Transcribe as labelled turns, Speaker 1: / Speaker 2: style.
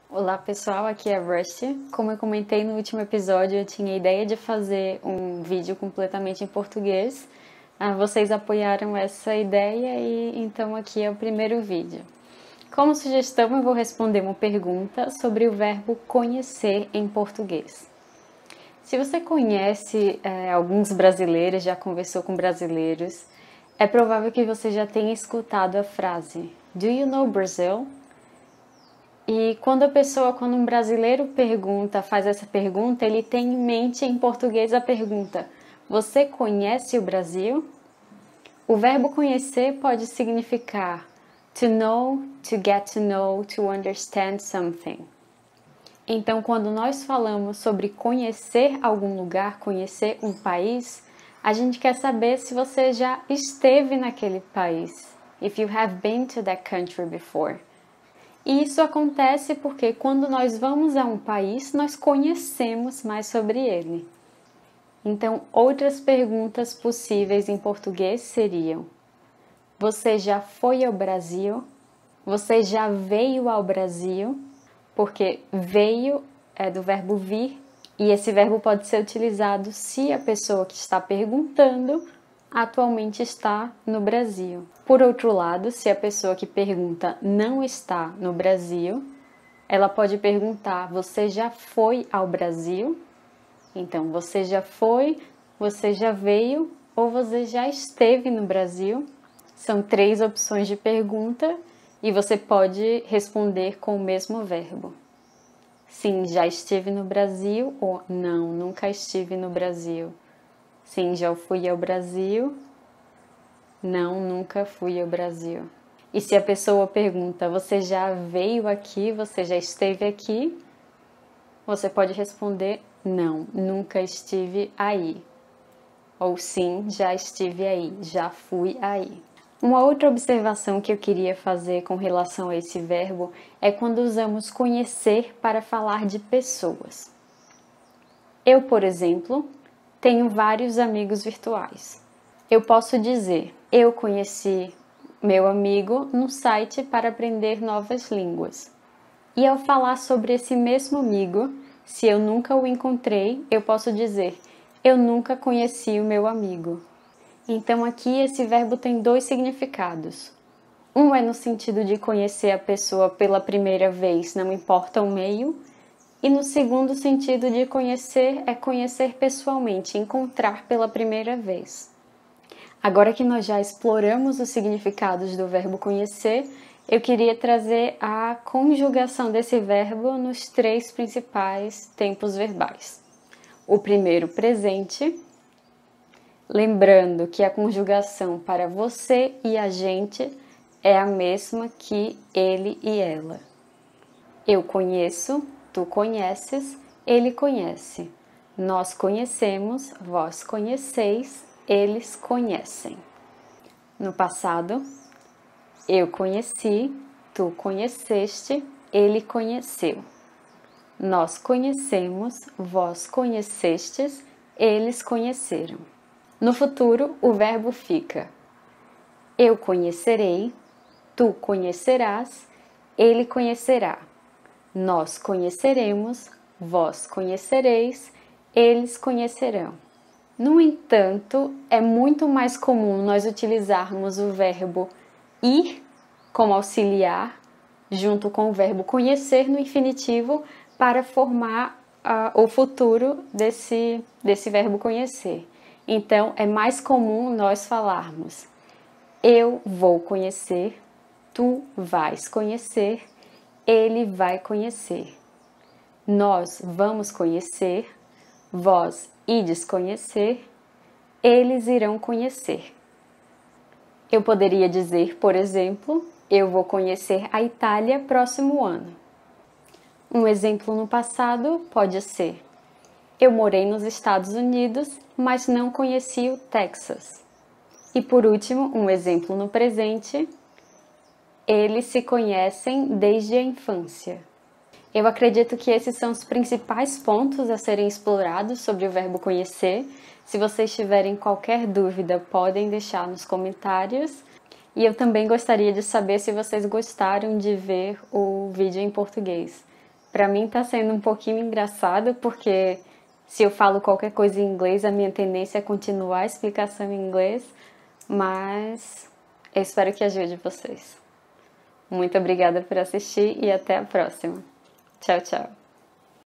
Speaker 1: Olá pessoal, aqui é a Rusty. Como eu comentei no último episódio, eu tinha a ideia de fazer um vídeo completamente em português. Vocês apoiaram essa ideia e então aqui é o primeiro vídeo. Como sugestão, eu vou responder uma pergunta sobre o verbo conhecer em português. Se você conhece alguns brasileiros, já conversou com brasileiros, é provável que você já tenha escutado a frase "Do you know Brazil?" E quando um brasileiro faz essa pergunta, ele tem em mente em português a pergunta: você conhece o Brasil? O verbo conhecer pode significar to know, to get to know, to understand something. Então, quando nós falamos sobre conhecer algum lugar, conhecer um país, a gente quer saber se você já esteve naquele país. If you have been to that country before. E isso acontece porque quando nós vamos a um país, nós conhecemos mais sobre ele. Então, outras perguntas possíveis em português seriam: você já foi ao Brasil? Você já veio ao Brasil? Porque veio é do verbo vir, e esse verbo pode ser utilizado se a pessoa que está perguntando atualmente está no Brasil. Por outro lado, se a pessoa que pergunta não está no Brasil, ela pode perguntar: você já foi ao Brasil? Então, você já foi, você já veio ou você já esteve no Brasil? São 3 opções de pergunta e você pode responder com o mesmo verbo. Sim, já estive no Brasil, ou não, nunca estive no Brasil. Sim, já fui ao Brasil. Não, nunca fui ao Brasil. E se a pessoa pergunta: você já veio aqui? Você já esteve aqui? Você pode responder: não, nunca estive aí. Ou sim, já estive aí, já fui aí. Uma outra observação que eu queria fazer com relação a esse verbo é quando usamos conhecer para falar de pessoas. Eu, por exemplo, tenho vários amigos virtuais. Eu posso dizer: eu conheci meu amigo no site para aprender novas línguas. E ao falar sobre esse mesmo amigo, se eu nunca o encontrei, eu posso dizer: eu nunca conheci o meu amigo. Então aqui esse verbo tem 2 significados. Um é no sentido de conhecer a pessoa pela primeira vez, não importa o meio. E no segundo sentido de conhecer é conhecer pessoalmente, encontrar pela primeira vez. Agora que nós já exploramos os significados do verbo conhecer, eu queria trazer a conjugação desse verbo nos 3 principais tempos verbais. O primeiro, presente. Lembrando que a conjugação para você e a gente é a mesma que ele e ela. Eu conheço, tu conheces, ele conhece. Nós conhecemos, vós conheceis, eles conhecem. No passado, eu conheci, tu conheceste, ele conheceu. Nós conhecemos, vós conhecestes, eles conheceram. No futuro, o verbo fica: eu conhecerei, tu conhecerás, ele conhecerá. Nós conheceremos, vós conhecereis, eles conhecerão. No entanto, é muito mais comum nós utilizarmos o verbo ir como auxiliar, junto com o verbo conhecer no infinitivo, para formar o futuro desse verbo conhecer. Então, é mais comum nós falarmos: eu vou conhecer, tu vais conhecer, ele vai conhecer. Nós vamos conhecer, vós ides conhecer, eles irão conhecer. Eu poderia dizer, por exemplo: eu vou conhecer a Itália próximo ano. Um exemplo no passado pode ser: eu morei nos Estados Unidos, mas não conheci o Texas. E por último, um exemplo no presente: eles se conhecem desde a infância. Eu acredito que esses são os principais pontos a serem explorados sobre o verbo conhecer. Se vocês tiverem qualquer dúvida, podem deixar nos comentários. E eu também gostaria de saber se vocês gostaram de ver o vídeo em português. Pra mim tá sendo um pouquinho engraçado, porque se eu falo qualquer coisa em inglês, a minha tendência é continuar a explicação em inglês, mas eu espero que ajude vocês. Muito obrigada por assistir e até a próxima. Tchau, tchau.